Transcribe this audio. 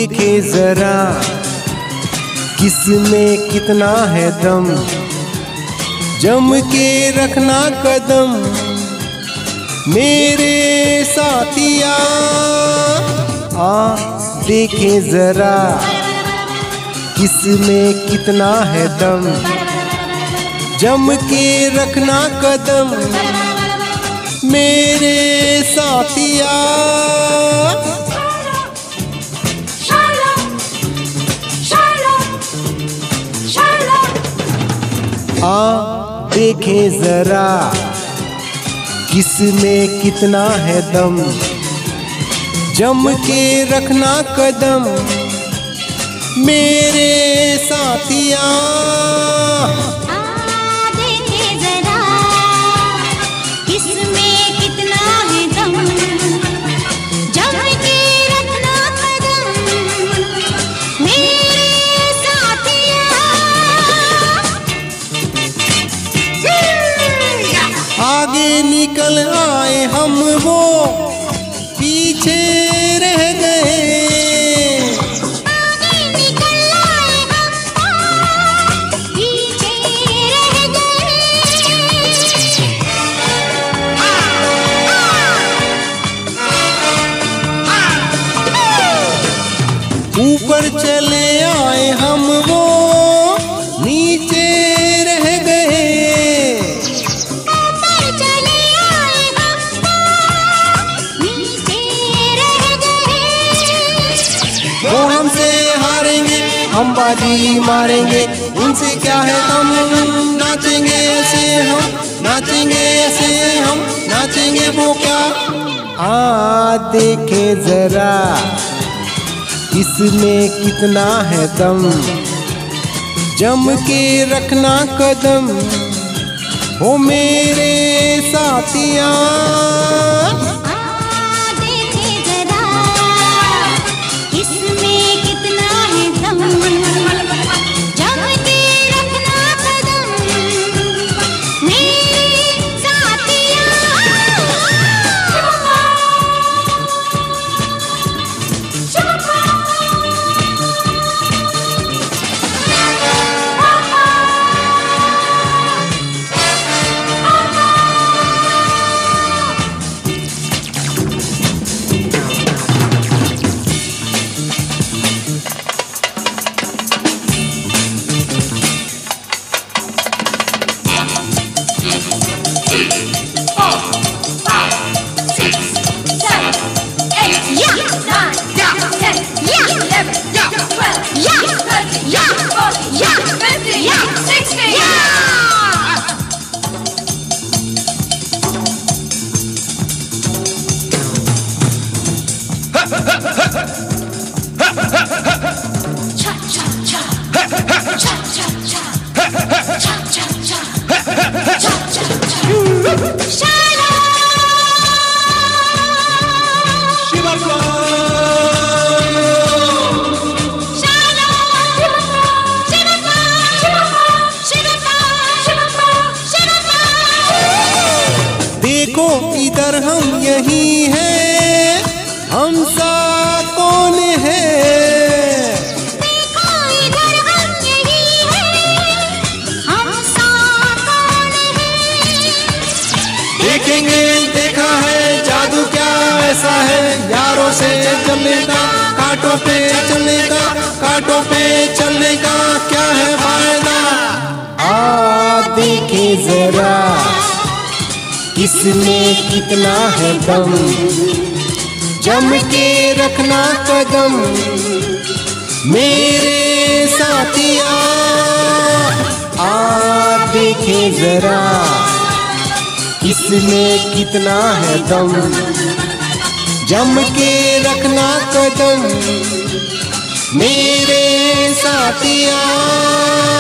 देखे जरा किसमें कितना है दम, जम के रखना कदम मेरे साथिया। देखे जरा किसमें कितना है दम, जम के रखना कदम मेरे साथिया। देखें जरा किसमें कितना है दम, जम के रखना कदम मेरे साथिया। देखें जरा किसमें कितना है दम, जम के रखना कदम मेरे साथिया। आगे निकल आए हम वो पीछे रह गए, आगे निकल आए हम पीछे रह गए। ऊपर चले आए हम वो नीचे रह गए, वो हमसे हारेंगे हम बाजी मारेंगे, उनसे क्या है हम नाचेंगे ऐसे, हम नाचेंगे ऐसे, हम नाचेंगे वो क्या। देखे जरा इसमें कितना है दम, जम के रखना कदम हो मेरे साथिया। देखो इधर हम यही हैं, हम सा कौन है। देखो इधर हम यही हैं, हम सा कौन है। देखेंगे देखा है जादू क्या ऐसा है, यारों से चलने का कांटों पे चलने का, कांटों पे चलने का क्या है फायदा। देखे जरा किसमें कितना है दम, जम के रखना कदम मेरे साथिया। देखे जरा किसमें कितना है दम, जम के रखना कदम मेरे साथिया।